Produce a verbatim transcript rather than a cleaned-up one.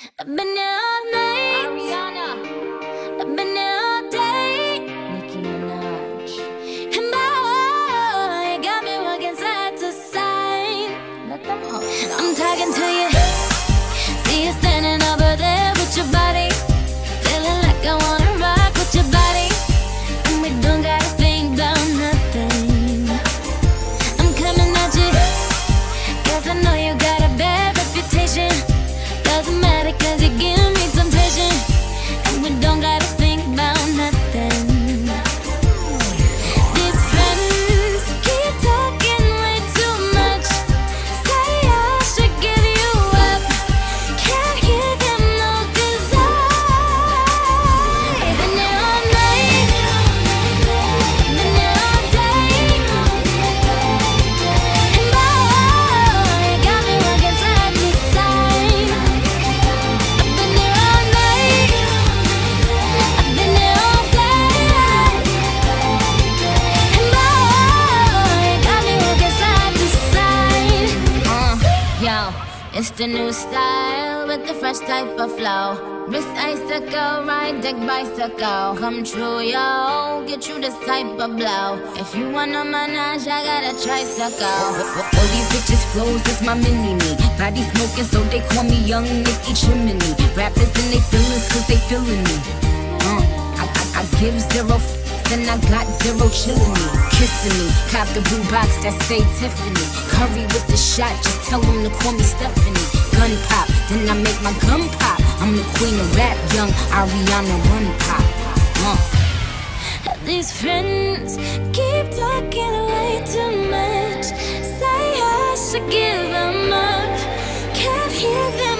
I've been here all night. Ariana. I've been here all day. Nicki Minaj. And boy, you got me walking side to side. Let them hoes know. I'm talking to you. See you standing over there with your body. Feeling like I wanna rock with your body. And we don't gotta think about nothing. I'm coming at you. Cause I know you got a bad reputation. Doesn't matter cause you give me temptation. And we don't gotta think about nothing. These friends keep talking way too much. Say I should give you up. Can't hear them no cause I've been here all night. Been here all day. And boy, you got me walking side to side. I've been here all night. I've been here all day. And boy, you got me walking side to side. Uh, yo, it's the new style with the fresh type of flow. Wrist icicle, ride deck bicycle. Come true, yo, get you this type of blow. If you wanna manage, I got a tricycle. All these bitches flows, it's my mini-me. Body smoking, so they call me Young Nicki Chimney. Rappers and they feelings, cause they feeling me. Uh, I, I, I give zero f***, and I got zero chillin' me. Kissing me, cop the blue box that say Tiffany. Curry with the shot, just tell them to call me Stephanie. Gun pop, then I make my gun pop. I'm the queen of rap, young Ariana Run Pop. Uh. These friends keep talking way too much. Say I should give them up. Can't hear them.